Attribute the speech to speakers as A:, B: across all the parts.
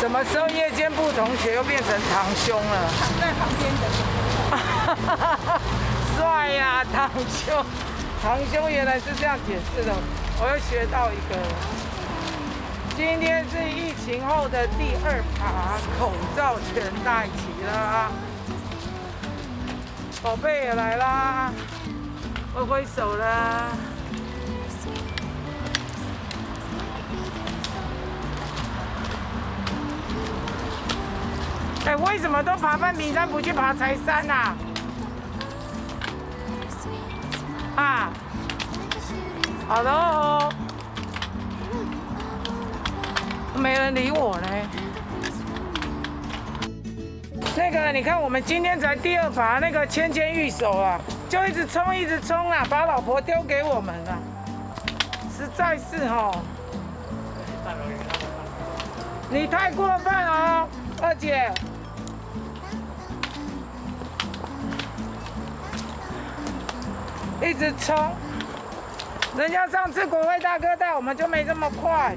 A: 什么时候夜间部同学又变成堂兄了？
B: 躺在旁边的。
A: 帅呀，堂兄！堂兄原来是这样解释的，我又学到一个。今天是疫情后的第2趴，口罩全戴齐了。宝贝也来啦，挥挥手啦。哎，为什么都爬半屏山不去爬柴山呐？啊，好了哦，没人理我呢。那个，你看我们今天才第2爬，那个芊芊玉手啊，就一直冲一直冲啊，把老婆丢给我们了，实在是哦。你太过分哦，二姐。一直冲，人家上次国威大哥带我们就没这么快。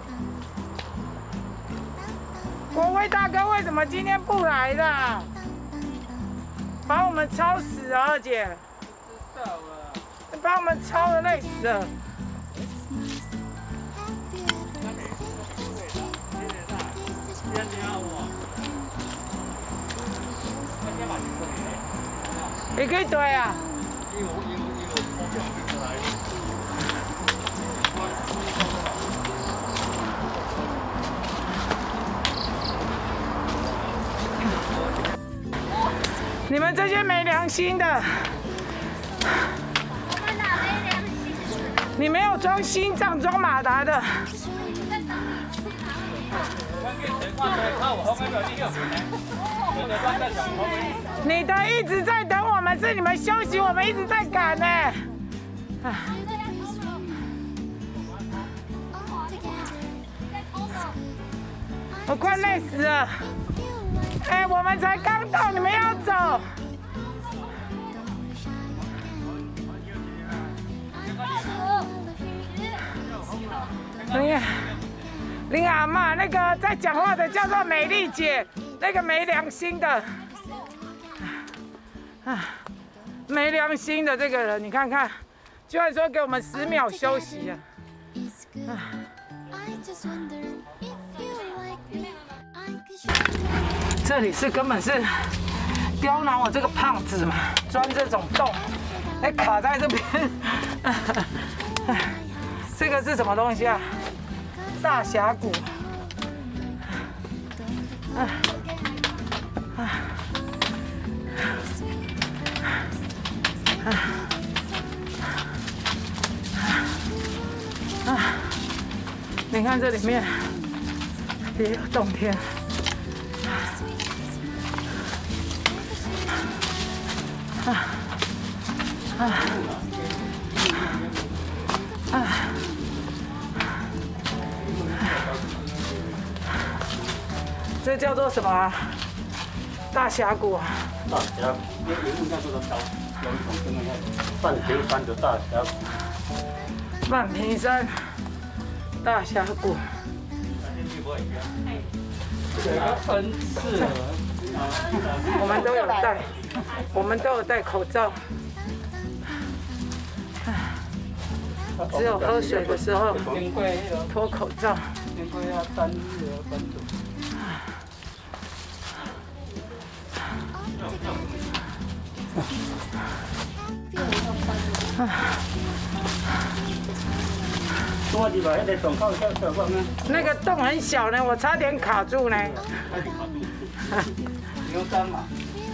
A: 国威大哥为什么今天不来啦？把我们超死啊，二姐！
C: 知道了，
A: 把我们超的累死了。你可以对啊。你们这些没良心的！
B: 我们哪没良心？
A: 你没有装心脏，装马达的。你的一直在等我们，是你们休息，我们一直在赶呢。我快累死了！哎，我们才刚到，你们要走？林阿嬷，那个在讲话的叫做美丽姐，那个没良心的，没良心的这个人，你看看，居然说给我们10秒休息啊！这里是根本是刁难我这个胖子嘛，钻这种洞，还卡在这边。这个是什么东西啊？大峡谷。你看这里面也有洞天。这叫做什么啊？大峡谷啊！
D: 大峡谷，因为人家说的高，有一种真的半屏山的大峡谷。
A: 半屏山大峡谷。
C: 这个分次，
A: 我们都有戴，我们都有戴口罩。只有喝水的时候脱口罩。
C: 经过要3日分组。
D: 多几百，那洞口小小个呢？
A: 那个洞很小呢，我差点卡住呢。
C: 你用3码。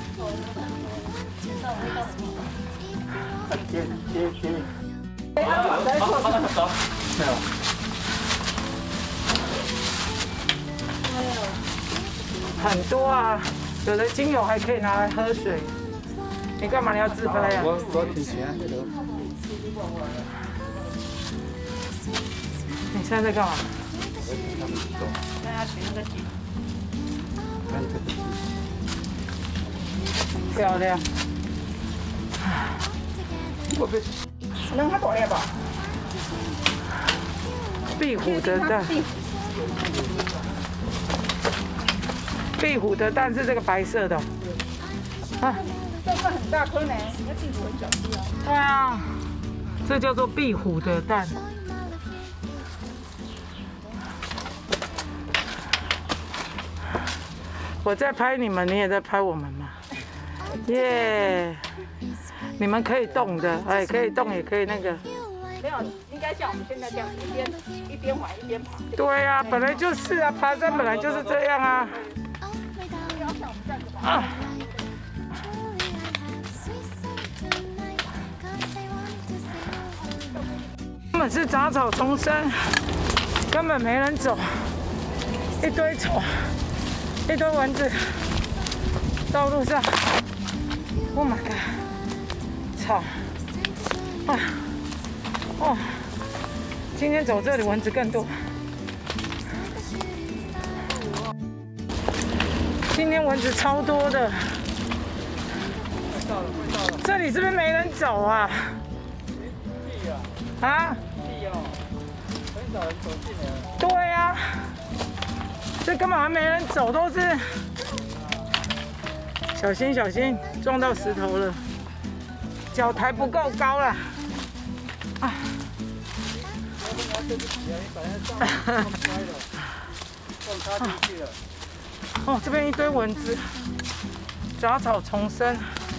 D: 接。
C: 好，没有。
A: 很多啊，有的精油还可以拿来喝水。你干嘛你要自拍啊？
C: 我挺喜欢这个。
A: 你现在在干嘛？
B: 大家取那个景。
A: 漂亮。
B: 能还过来吧？
A: 壁虎的蛋。 壁虎的蛋是这个白色的、哦。啊，
B: 这个很大颗呢，要进口很小只啊。
A: 对啊，这叫做壁虎的蛋。我在拍你们，你也在拍我们嘛？耶！你们可以动的，哎，可以动也可以那个。
B: 没有，应该像我们现在这样，一边玩一边爬。
A: 对呀、本来就是啊，爬山本来就是这样啊。
B: 要像我们这样子爬。
A: 啊！根本是杂草丛生，根本没人走，一堆虫，一堆蚊子，道路上 ，Oh my god， 草，啊，哦，今天走这里蚊子更多，今天蚊子超多的，这里是不是没人走啊？啊？
C: 很少人走进来。
A: 对呀、这根本还没人走，都是小心小心，撞到石头了，脚抬不够高了。啊！哦，这边一堆蚊子，杂草丛生。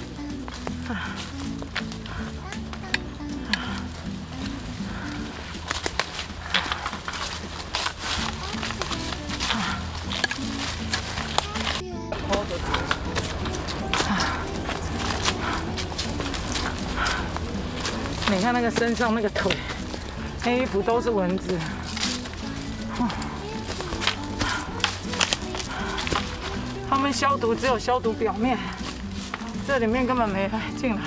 A: 你看那个身上那个腿，那衣服都是蚊子。他们消毒只有消毒表面，这里面根本没进来。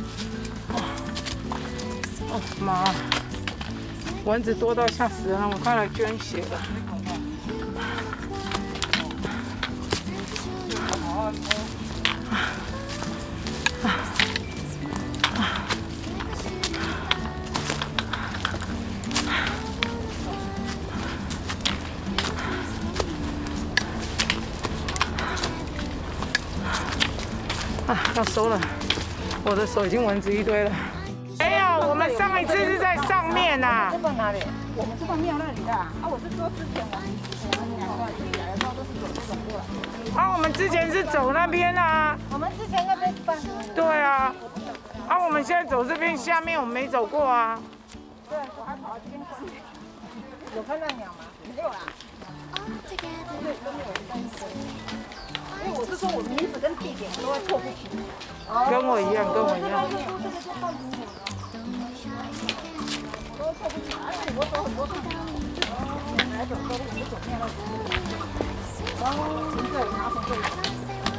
A: 哦妈，蚊子多到吓死人了，我快来捐血了。啊，要收了，我的手已经蚊子一堆了。没有，我们上一次是在上面呐、
B: 这到哪里？我们是到庙那里的啊。我是说之前我们两个来的时候都是走这种过来。
A: 啊，我们之前是走那边啊。
B: 我们之前那边办。
A: 对啊。啊，我们现在走这边下面，我们没走过啊。
B: 对，我还跑到这边观鸟。有看到鸟吗？没有啦。对，都没有人在那。因为我是说我名字跟地点都会错不清。
A: 跟我一样，跟我一样。
B: 我都错不清，而且我走很多趟。来走都我就走面了。然后从这里拿从这里。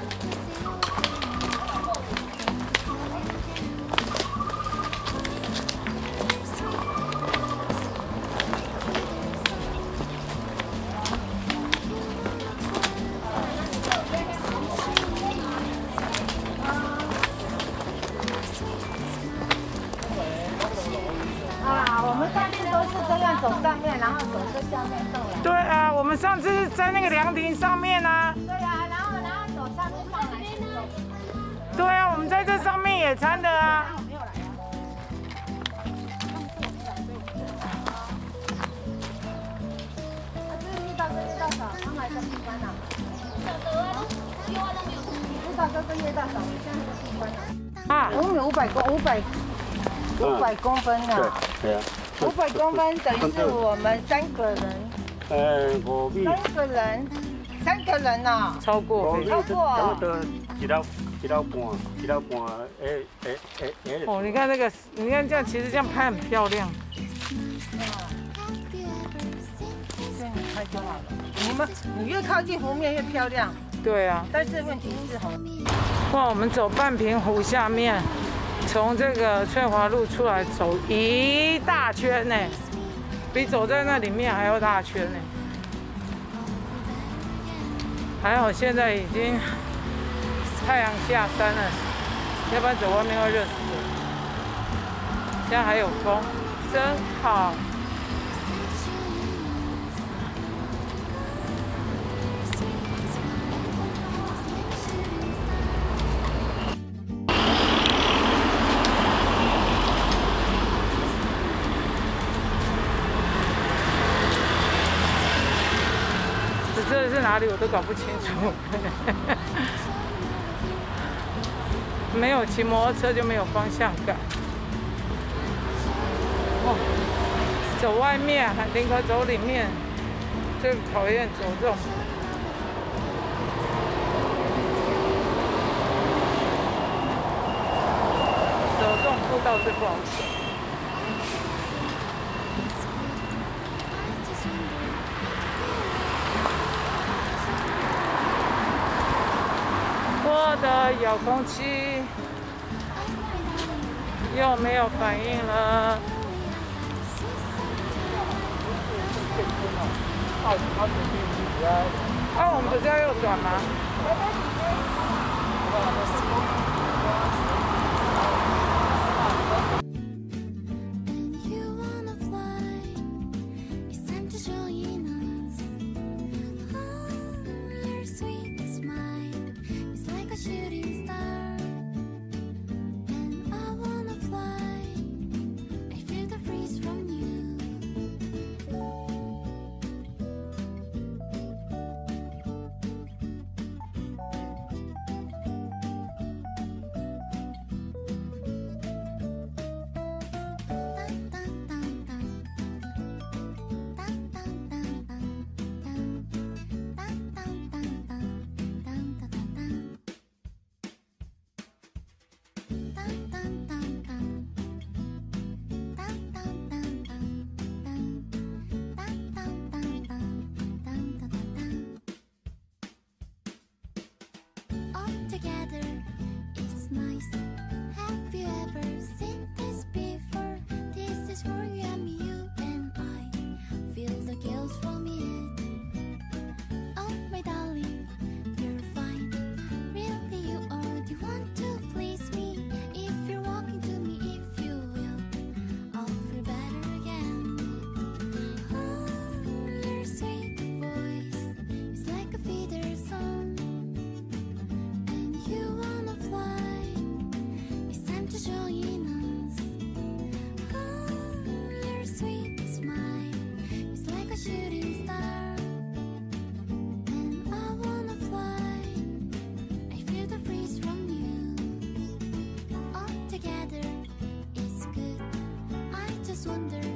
B: 走上面，然后走这下面上来。对啊，我们上次是在那个凉亭上面啊。对啊，然后走上面上来。对啊，我们在这上面野餐的啊。没有来啊。这是遇到少，刚来的闭关了。遇到这个越大少，现在是闭关了。啊，我们有500公分啊。
D: 对啊。
B: 500公分等于是我们3个人。3个人呐。超过。
D: 一道半。
A: 哦，你看那个，你看这样，其实这样拍很漂亮。
B: 这样你拍就好了。你越靠近湖面越漂亮。
A: 对啊。
B: 但是问题是
A: 哇，我们走半屏湖下面。从这个翠华路出来走一大圈呢，比走在那里面还要大圈呢。还好现在已经太阳下山了，要不然走外面会热死了。现在还有风，真好。 这是哪里我都搞不清楚。没有骑摩托车就没有方向感。哦，走外面还宁可走里面，最讨厌走这种。走这种步道最不好走。我的遥控器又没有反应了。我们不是要右转吗？
E: Wonder